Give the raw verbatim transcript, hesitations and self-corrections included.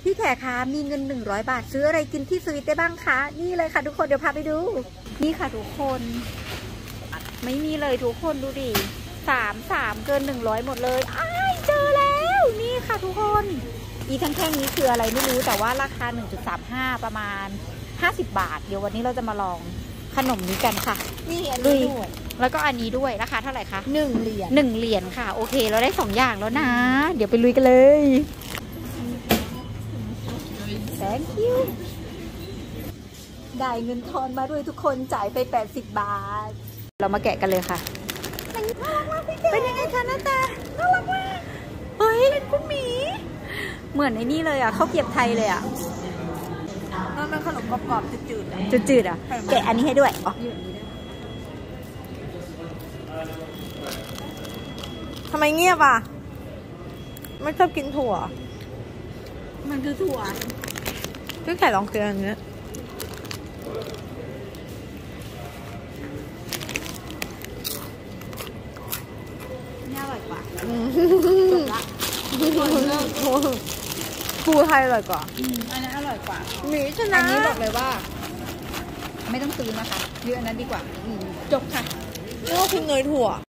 พี่แขกคะมีเงินหนึ่งร้อยบาทซื้ออะไรกินที่สวิตได้บ้างคะนี่เลยค่ะทุกคนเดี๋ยวพาไปดูนี่ค่ะทุกคนไม่มีเลยทุกคนดูดิสามสามเกินหนึ่งร้อยหมดเลยอ้ายเจอแล้วนี่ค่ะทุกคนอีทั้งแท่งนี้คืออะไรไม่รู้แต่ว่าราคา หนึ่งจุดสามห้า ประมาณห้าสิบบาทเดี๋ยววันนี้เราจะมาลองขนมนี้กันค่ะนี่อันนี้ด้วยแล้วก็อันนี้ด้วยราคาเท่าไหร่คะหนึ่งเหรียญหนึ่งเหรียญค่ะโอเคเราได้สองอย่างแล้วนะเดี๋ยวไปลุยกันเลย thank you ได้เงินทอนมาด้วยทุกคนจ่ายไปแปดสิบบาทเรามาแกะกันเลยค่ะเป็นยังไงคะหน้าตาน่ารักมากเฮ้ยเป็นคุณหมีเหมือนในนี่เลยอ่ะข้าวเกรียบไทยเลยอ่ะมันเป็นขนมกรอบๆจืดๆจืดๆอ่ะแกะอันนี้ให้ด้วยอ๋อทำไมเงียบอ่ะไม่ชอบกินถั่วมันคือถั่วพี่ไข่ลองเกลืออันนี้นี่อร่อยกว่าจบละปูไทยอร่อยกว่าอันนั้นอร่อยกว่าหมีชนะอันนี้บอกเลยว่าไม่ต้องซื้อนะคะเยอะอันนั้นดีกว่าจบค่ะนี่ว่าคุณเนยถั่ว